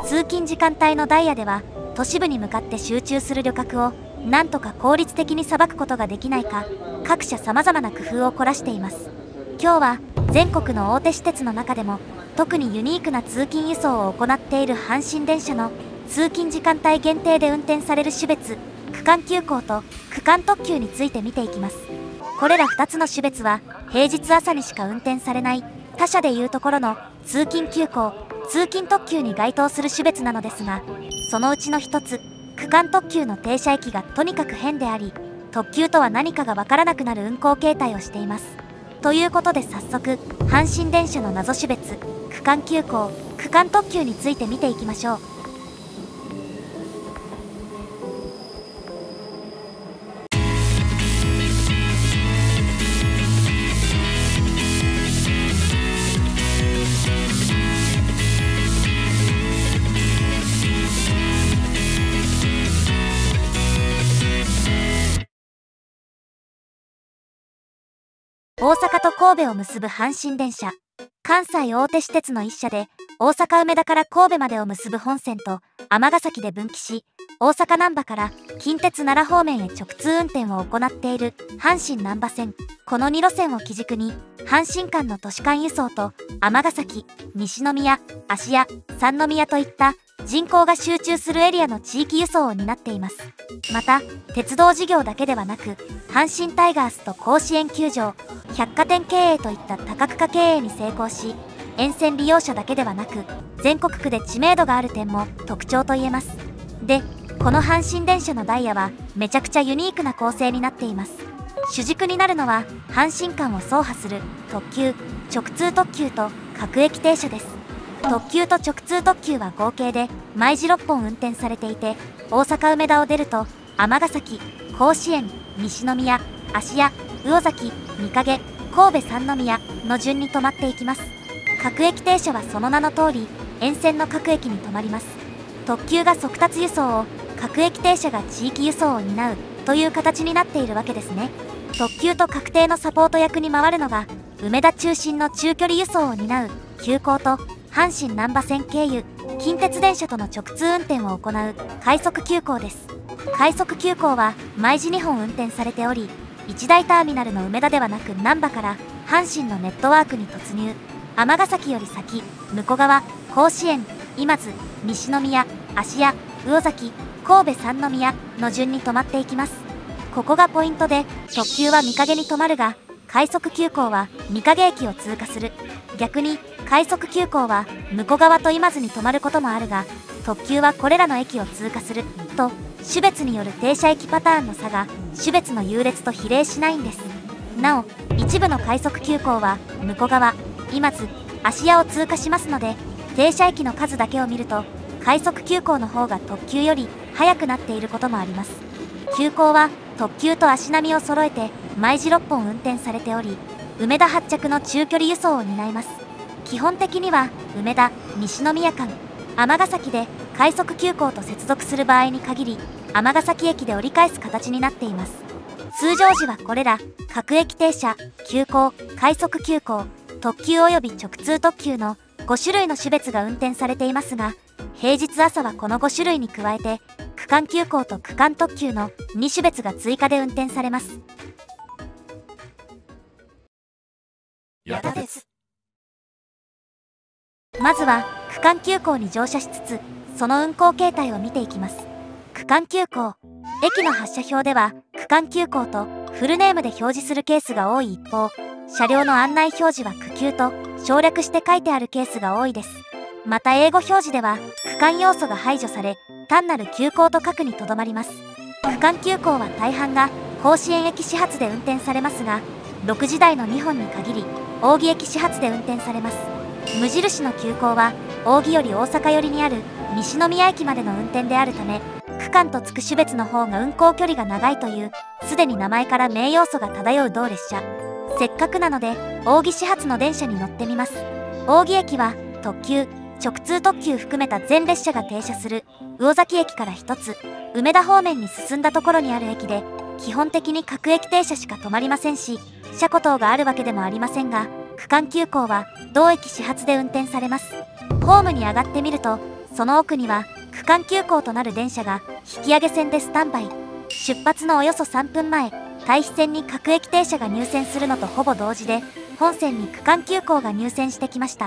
通勤時間帯のダイヤでは都市部に向かって集中する旅客をなんとか効率的にさばくことができないか、各社様々な工夫を凝らしています。今日は全国の大手私鉄の中でも特にユニークな通勤輸送を行っている阪神電車の通勤時間帯限定で運転される種別区間急行と区間特急について見ていきます。これら2つの種別は平日朝にしか運転されない他社でいうところの通勤急行、通勤特急に該当する種別なのですが、そのうちの一つ区間特急の停車駅がとにかく変であり、特急とは何かがわからなくなる運行形態をしています。ということで早速阪神電車の謎種別区間急行、区間特急について見ていきましょう。大阪と神戸を結ぶ阪神電車。関西大手私鉄の一社で、大阪梅田から神戸までを結ぶ本線と尼崎で分岐し、大阪難波から近鉄奈良方面へ直通運転を行っている阪神難波線。この2路線を基軸に、阪神間の都市間輸送と尼崎、西宮、芦屋、三宮といった人口が集中するエリアの地域輸送を担っています。また、鉄道事業だけではなく、阪神タイガースと甲子園球場、百貨店経営といった多角化経営に成功し、沿線利用者だけではなく、全国区で知名度がある点も特徴と言えます。で、この阪神電車のダイヤはめちゃくちゃユニークな構成になっています。主軸になるのは、阪神間を走破する特急、直通特急と各駅停車です。特急と直通特急は合計で毎時6本運転されていて、大阪梅田を出ると尼崎、甲子園、西宮、芦屋、魚崎、御影、神戸三宮の順に止まっていきます。各駅停車はその名の通り沿線の各駅に止まります。特急が速達輸送を、各駅停車が地域輸送を担うという形になっているわけですね。特急と確定のサポート役に回るのが梅田中心の中距離輸送を担う急行と、阪神難波線経由近鉄電車との直通運転を行う快速急行です。快速急行は毎時2本運転されており、一大ターミナルの梅田ではなく難波から阪神のネットワークに突入。尼崎より先、武庫川、甲子園、今津、西宮、芦屋、魚崎、神戸三宮の順に止まっていきます。ここがポイントで、特急は御影に止まるが、快速急行は御影駅を通過する。逆に快速急行は武庫川と今津に止まることもあるが、特急はこれらの駅を通過すると、種別による停車駅パターンの差が種別の優劣と比例しないんです。なお、一部の快速急行は武庫川、今津、芦屋を通過しますので、停車駅の数だけを見ると快速急行の方が特急より速くなっていることもあります。急行は特急と足並みを揃えて毎時6本運転されており、梅田発着の中距離輸送を担います。基本的には梅田、西宮間、尼崎で快速急行と接続する場合に限り、尼崎駅で折り返す形になっています。通常時はこれら各駅停車、急行、快速急行、特急および直通特急の5種類の種別が運転されていますが、平日朝はこの5種類に加えて区間急行と区間特急の2種別が追加で運転されます。 やたです。 まずは区間急行に乗車しつつ、その運行形態を見ていきます。区間急行。駅の発車表では区間急行とフルネームで表示するケースが多い一方、車両の案内表示は区急と省略して書いてあるケースが多いです。また英語表示では区間要素が排除され、単なる急行と書くにとどまります。区間急行は大半が甲子園駅始発で運転されますが、6時台の2本に限り扇駅始発で運転されます。無印の急行は扇より大阪寄りにある西宮駅までの運転であるため、区間とつく種別の方が運行距離が長いという、すでに名前から名要素が漂う同列車。せっかくなので扇始発の電車に乗ってみます。扇駅は特急、直通特急含めた全列車が停車する魚崎駅から一つ梅田方面に進んだところにある駅で、基本的に各駅停車しか止まりませんし、車庫等があるわけでもありませんが、区間急行は同駅始発で運転されます。ホームに上がってみると、 その奥には区間急行となる電車が引き上げ線でスタンバイ。出発のおよそ3分前、対比線に各駅停車が入線するのとほぼ同時で、本線に区間急行が入線してきました。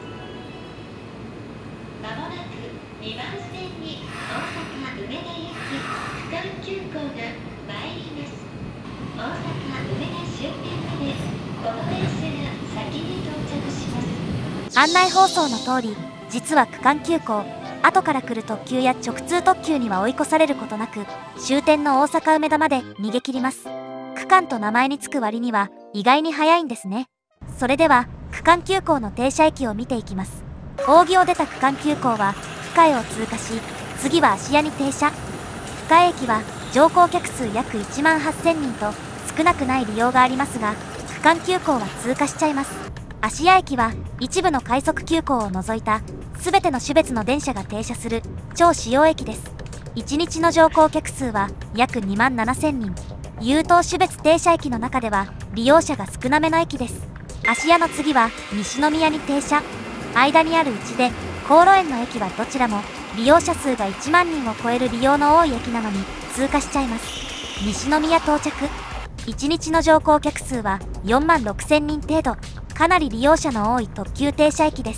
まもなく2番線に大阪梅田行き区間急行が参ります。大阪梅田終点までこの電車が先に到着します。 案内放送の通り、実は区間急行、後から来る特急や直通特急には追い越されることなく、終点の大阪梅田まで逃げ切ります。区間と名前につく割には意外に早いんですね。それでは区間急行の停車駅を見ていきます。扇を出た区間急行は深江を通過し、次は芦屋に停車。深江駅は乗降客数約1万8000人と少なくない利用がありますが、区間急行は通過しちゃいます。芦屋駅は一部の快速急行を除いた全ての種別の電車が停車する超主要駅です。1日の乗降客数は約2万7000人。優等種別停車駅の中では利用者が少なめの駅です。芦屋の次は西宮に停車。間にある内出、高路園の駅はどちらも利用者数が1万人を超える利用の多い駅なのに通過しちゃいます。西宮到着。1日の乗降客数は4万6000人程度。かなり利用者の多い特急停車駅です。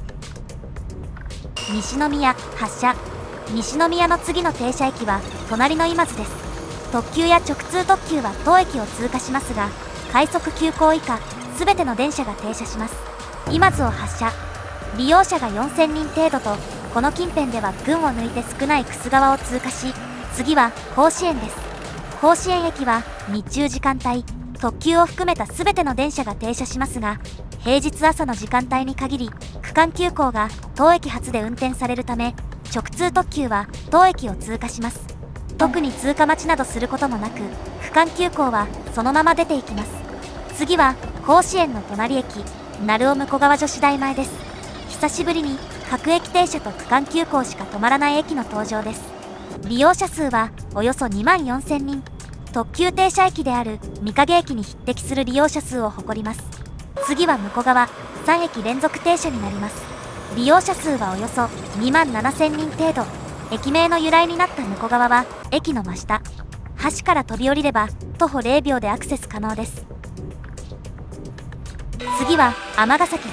西宮発車。西宮の次の停車駅は隣の今津です。特急や直通特急は当駅を通過しますが、快速急行以下全ての電車が停車します。今津を発車。利用者が4000人程度と、この近辺では群を抜いて少ない楠川を通過し、次は甲子園です。甲子園駅は日中時間帯、特急を含めた全ての電車が停車しますが、平日朝の時間帯に限り区間急行が当駅発で運転されるため、直通特急は当駅を通過します。特に通過待ちなどすることもなく、区間急行はそのまま出ていきます。次は甲子園の隣駅、鳴尾向川女子大前です。久しぶりに各駅停車と区間急行しか止まらない駅の登場です。利用者数はおよそ2万4000人。特急停車駅である御影駅に匹敵する利用者数を誇ります。次は向川、3駅連続停車になります。利用者数はおよそ2万7000人程度。駅名の由来になった向川は駅の真下。橋から飛び降りれば徒歩0秒でアクセス可能です。次は尼崎です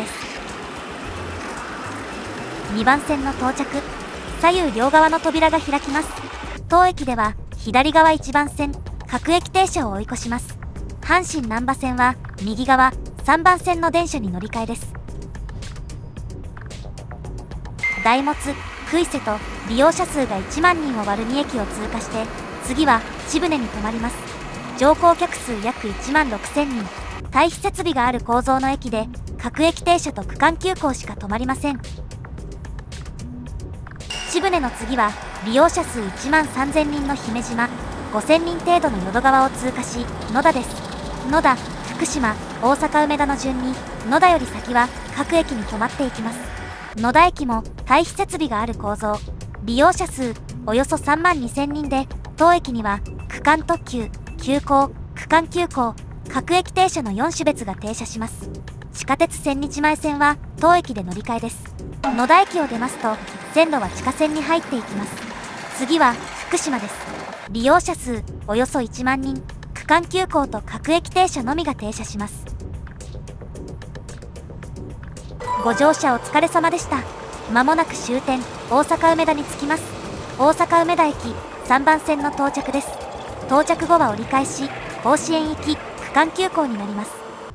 。2番線の到着。左右両側の扉が開きます。当駅では左側1番線、各駅停車を追い越します。阪神難波線は右側3番線の電車に乗り換えです。大物、杭瀬と利用者数が1万人を割る2駅を通過して、次は渋根に停まります。乗降客数約1万6000人。退避設備がある構造の駅で、各駅停車と区間急行しか止まりません。渋根の次は利用者数1万3000人の姫島、5000人程度の淀川を通過し、野田です。野田、福島、大阪梅田の順に、野田より先は各駅に止まっていきます。野田駅も退避設備がある構造。利用者数およそ3万2000人で、当駅には区間特急、急行、区間急行、各駅停車の4種別が停車します。地下鉄千日前線は当駅で乗り換えです。野田駅を出ますと、線路は地下線に入っていきます。次は福島です。利用者数およそ1万人。区間急行と各駅停車のみが停車します。ご乗車お疲れ様でした。まもなく終点大阪梅田に着きます。大阪梅田駅3番線の到着です。到着後は折り返し甲子園行き区間急行になります。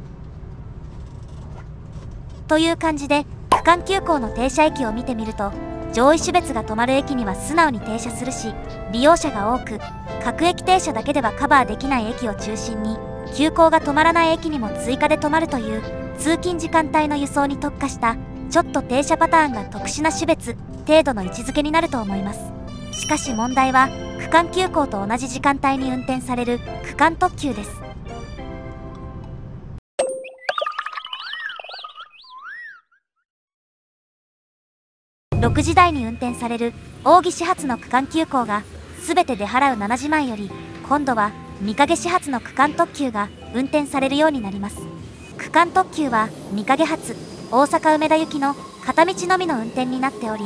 という感じで区間急行の停車駅を見てみると、上位種別が止まる駅には素直に停車するし、利用者が多く、各駅停車だけではカバーできない駅を中心に、急行が止まらない駅にも追加で止まるという、通勤時間帯の輸送に特化した、ちょっと停車パターンが特殊な種別、程度の位置づけになると思います。しかし問題は、区間急行と同じ時間帯に運転される区間特急です。6時台に運転される扇始発の区間急行が全て出払う7時前より、今度は御影始発の区間特急が運転されるようになります。区間特急は御影発大阪梅田行きの片道のみの運転になっており、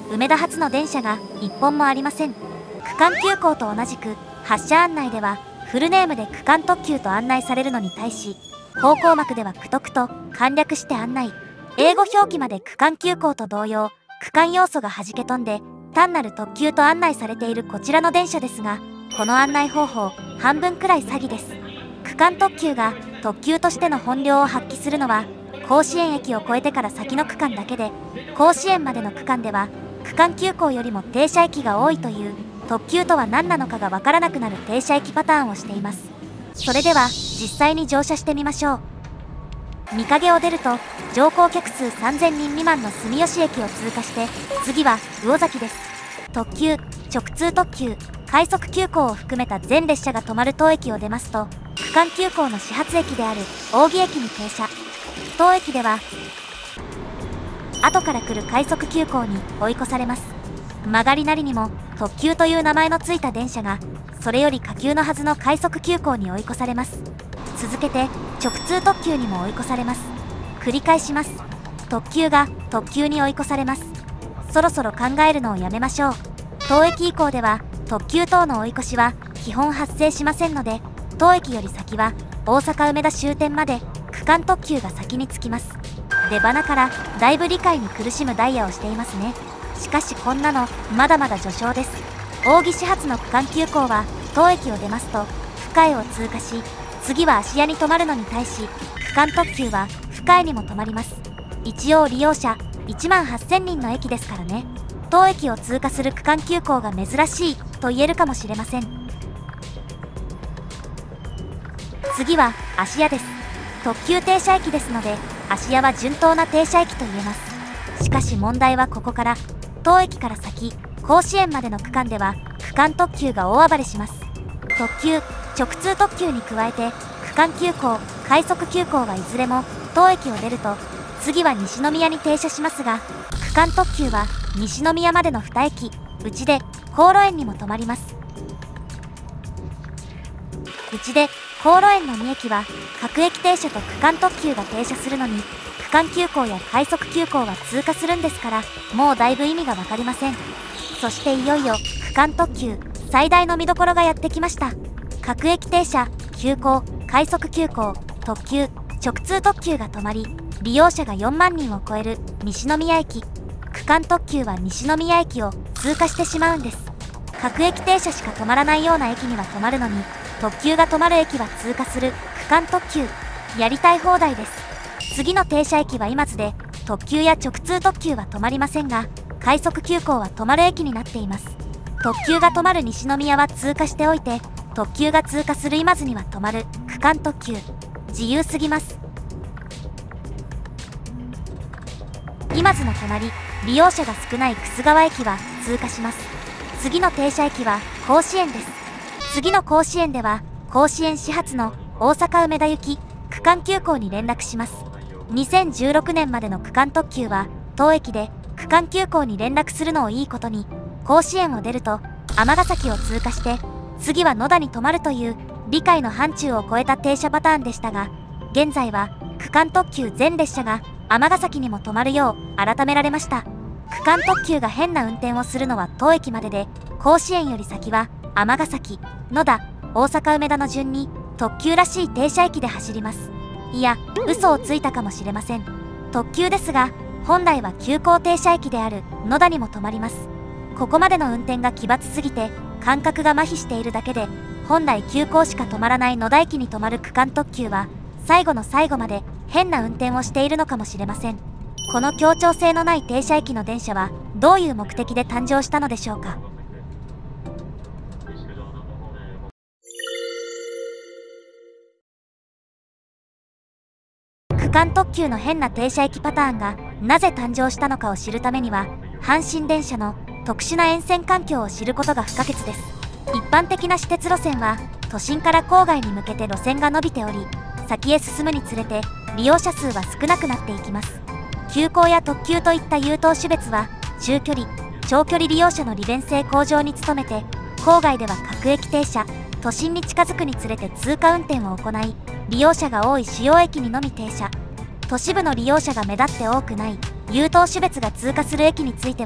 梅田発の電車が1本もありません。区間急行と同じく発車案内ではフルネームで区間特急と案内されるのに対し、方向幕では区特と簡略して案内。英語表記まで区間急行と同様、区間要素が弾け飛んで単なる特急と案内されているこちらの電車ですが、この案内方法半分くらい詐欺です。区間特急が特急としての本領を発揮するのは甲子園駅を越えてから先の区間だけで、甲子園までの区間では区間急行よりも停車駅が多いという、特急とは何なのかがわからなくなる停車駅パターンをしています。それでは実際に乗車してみましょう。御影を出ると乗降客数3000人未満の住吉駅を通過して、次は魚崎です。特急、直通特急、快速急行を含めた全列車が止まる当駅を出ますと、区間急行の始発駅である扇駅に停車。当駅では後から来る快速急行に追い越されます。曲がりなりにも特急という名前のついた電車がそれより下級のはずの快速急行に追い越されます。続けて直通特急にも追い越されます。繰り返します。特急が特急に追い越されます。そろそろ考えるのをやめましょう。当駅以降では特急等の追い越しは基本発生しませんので、当駅より先は大阪梅田終点まで区間特急が先に着きます。出花からだいぶ理解に苦しむダイヤをしていますね。しかしこんなのまだまだ序章です。扇始発の区間急行は当駅を出ますと深江を通過し、次は芦屋に止まるのに対し、区間特急は深江にも止まります。一応利用者1万8000人の駅ですからね。当駅を通過する区間急行が珍しいと言えるかもしれません。次は芦屋です。特急停車駅ですので、芦屋は順当な停車駅と言えます。しかし問題はここから、当駅から先甲子園までの区間では区間特急が大暴れします。特急、直通特急に加えて区間急行、快速急行はいずれも当駅を出ると次は西宮に停車しますが、区間特急は西宮までの2駅うちで高路園にも止まります。うちで高路園の2駅は各駅停車と区間特急が停車するのに、区間急行や快速急行は通過するんですから、もうだいぶ意味が分かりません。そしていよいよ区間特急最大の見どころがやってきました。各駅停車、急行、快速急行、特急、直通特急が止まり、利用者が4万人を超える西宮駅。区間特急は西宮駅を通過してしまうんです。各駅停車しか止まらないような駅には止まるのに、特急が止まる駅は通過する区間特急。やりたい放題です。次の停車駅は今津で、特急や直通特急は止まりませんが、快速急行は止まる駅になっています。特急が止まる西宮は通過しておいて、特急が通過する今津には止まる区間特急。自由すぎます。今津の隣、利用者が少ない楠川駅は通過します。次の停車駅は甲子園です。次の甲子園では甲子園始発の大阪梅田行き区間急行に連絡します。2016年までの区間特急は当駅で区間急行に連絡するのをいいことに、甲子園を出ると尼崎を通過して次は野田に止まるという理解の範疇を超えた停車パターンでしたが、現在は区間特急全列車が尼崎にも止まるよう改められました。区間特急が変な運転をするのは当駅までで、甲子園より先は尼崎、野田、大阪梅田の順に特急らしい停車駅で走ります。いや、嘘をついたかもしれません。特急ですが本来は急行停車駅である野田にも止まります。ここまでの運転が奇抜すぎて感覚が麻痺しているだけで、本来急行しか止まらない野田駅に止まる区間特急は最後の最後まで変な運転をしているのかもしれません。この協調性のない停車駅の電車はどういう目的で誕生したのでしょうか。区間特急の変な停車駅パターンがなぜ誕生したのかを知るためには、阪神電車の特殊な沿線環境を知ることが不可欠です。一般的な私鉄路線は都心から郊外に向けて路線が伸びており、先へ進むにつれて利用者数は少なくなっていきます。急行や特急といった優等種別は中距離、長距離利用者の利便性向上に努めて、郊外では各駅停車、都心に近づくにつれて通過運転を行い、利用者が多い主要駅にのみ停車。都市部の利用者が目立って多くない優等種別が通過する駅については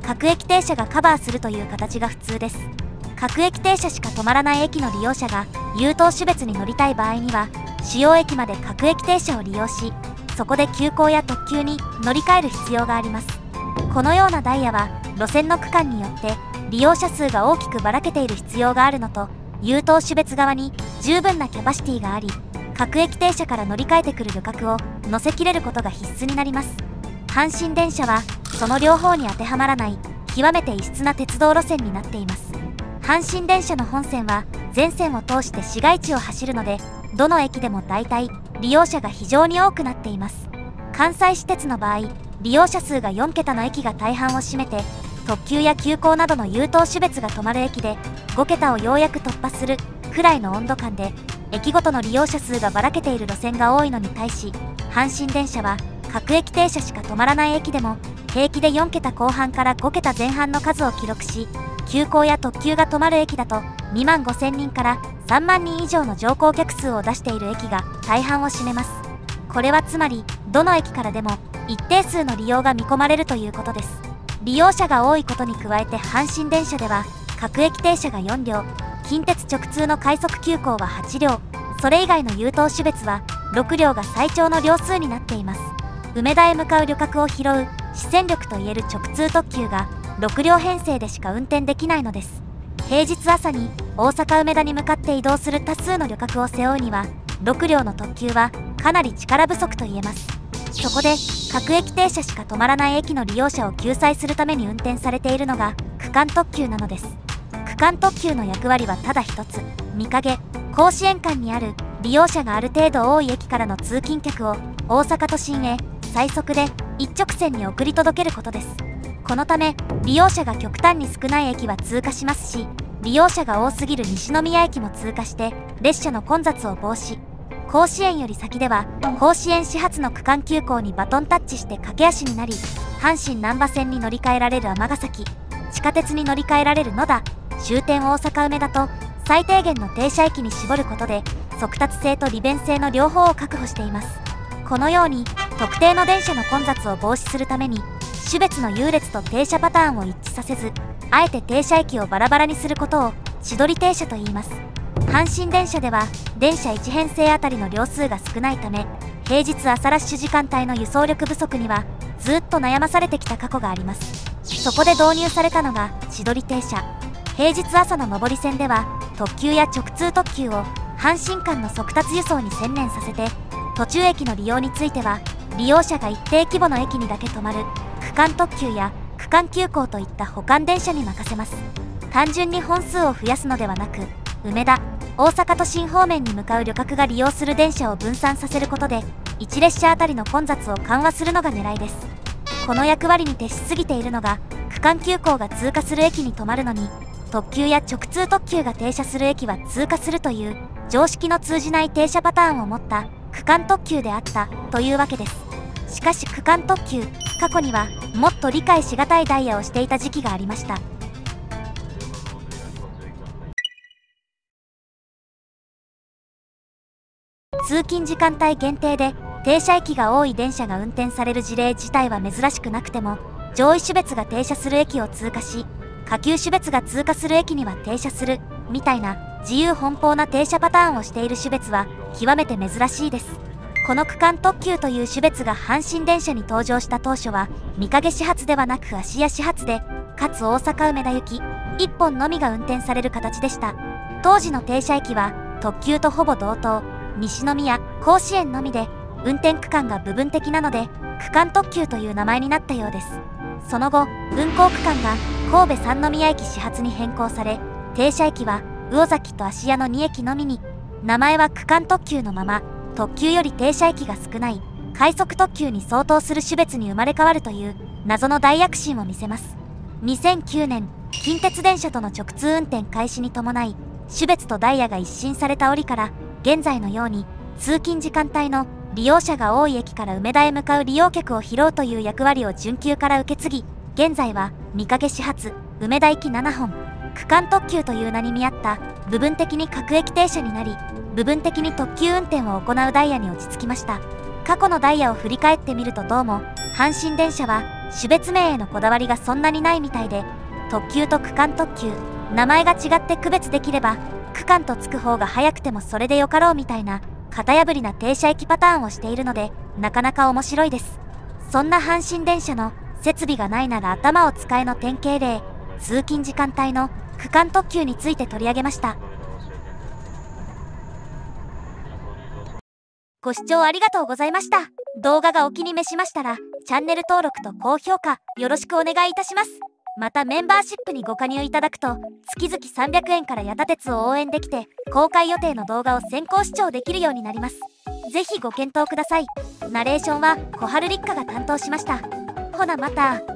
各駅停車がカバーするという形が普通です。各駅停車しか止まらない駅の利用者が優等種別に乗りたい場合には、主要駅まで各駅停車を利用し、そこで急行や特急に乗り換える必要があります。このようなダイヤは路線の区間によって利用者数が大きくばらけている必要があるのと、優等種別側に十分なキャパシティがあり、各駅停車から乗り換えてくる旅客を乗せきれることが必須になります。阪神電車はその両方に当てはまらない極めて異質な鉄道路線になっています。阪神電車の本線は全線を通して市街地を走るので、どの駅でも大体利用者が非常に多くなっています。関西私鉄の場合、利用者数が4桁の駅が大半を占めて、特急や急行などの優等種別が止まる駅で5桁をようやく突破するくらいの温度感で、駅ごとの利用者数がばらけている路線が多いのに対し、阪神電車は各駅停車しか止まらない駅でも平気で4桁後半から5桁前半の数を記録し、急行や特急が止まる駅だと2万5000人から3万人以上の乗降客数を出している駅が大半を占めます。これはつまりどの駅からでも一定数の利用が見込まれるということです。利用者が多いことに加えて、阪神電車では各駅停車が4両、近鉄直通の快速急行は8両、それ以外の優等種別は6両が最長の両数になっています。梅田へ向かう旅客を拾う主戦力といえる直通特急が6両編成でしか運転できないのです。平日朝に大阪梅田に向かって移動する多数の旅客を背負うには、6両の特急はかなり力不足と言えます。そこで各駅停車しか止まらない駅の利用者を救済するために運転されているのが区間特急なのです。区間特急の役割はただ一つ、御影、甲子園間にある利用者がある程度多い駅からの通勤客を大阪都心へ最速で一直線に送り届けることです。このため利用者が極端に少ない駅は通過しますし、利用者が多すぎる西宮駅も通過して列車の混雑を防止。甲子園より先では甲子園始発の区間急行にバトンタッチして駆け足になり、阪神難波線に乗り換えられる尼崎、地下鉄に乗り換えられる野田、終点大阪梅田と最低限の停車駅に絞ることで、速達性と利便性の両方を確保しています。このように特定の電車の混雑を防止するために、種別の優劣と停車パターンを一致させず、あえて停車駅をバラバラにすることを千鳥停車と言います。阪神電車では電車1編成あたりの両数が少ないため、平日朝ラッシュ時間帯の輸送力不足にはずっと悩まされてきた過去があります。そこで導入されたのが千鳥停車。平日朝の上り線では特急や直通特急を阪神間の速達輸送に専念させて、途中駅の利用については利用者が一定規模の駅にだけ止まる区間特急や区間急行といった補完電車に任せます。単純に本数を増やすのではなく、梅田、大阪都心方面に向かう旅客が利用する電車を分散させることで、1列車あたりの混雑を緩和するのが狙いです。この役割に徹しすぎているのが、区間急行が通過する駅に止まるのに特急や直通特急が停車する駅は通過するという常識の通じない停車パターンを持った区間特急であったというわけです。しかし区間特急、過去にはもっと理解しがたいダイヤをしていた時期がありました。通勤時間帯限定で停車駅が多い電車が運転される事例自体は珍しくなくても、上位種別が停車する駅を通過し、下級種別が通過する駅には停車するみたいな自由奔放な停車パターンをしている種別は極めて珍しいです。この区間特急という種別が阪神電車に登場した当初は御影始発ではなく芦屋始発で、かつ大阪梅田行き1本のみが運転される形でした。当時の停車駅は特急とほぼ同等、西宮、甲子園のみで、運転区間が部分的なので区間特急という名前になったようです。その後運行区間が神戸三宮駅始発に変更され、停車駅は魚崎と芦屋の2駅のみに。名前は区間特急のまま、特急より停車駅が少ない快速特急に相当する種別に生まれ変わるという謎の大躍進を見せます。2009年近鉄電車との直通運転開始に伴い、種別とダイヤが一新された折から、現在のように通勤時間帯の利用者が多い駅から梅田へ向かう利用客を拾うという役割を準急から受け継ぎ、現在は御影始発梅田行き7本、区間特急という名に見合った部分的に各駅停車になり、部分的に特急運転を行うダイヤに落ち着きました。過去のダイヤを振り返ってみると、どうも阪神電車は種別名へのこだわりがそんなにないみたいで、特急と区間特急、名前が違って区別できれば区間とつく方が早くてもそれでよかろうみたいな型破りな停車駅パターンをしているので、なかなか面白いです。そんな阪神電車の設備がないなら頭を使えの典型例、通勤時間帯の区間特急について取り上げました。ご視聴ありがとうございました。動画がお気に召しましたら、チャンネル登録と高評価よろしくお願いいたします。またメンバーシップにご加入いただくと、月々300円から矢田鉄を応援できて、公開予定の動画を先行視聴できるようになります。ぜひご検討ください。ナレーションは小春立花が担当しました。ほなまた。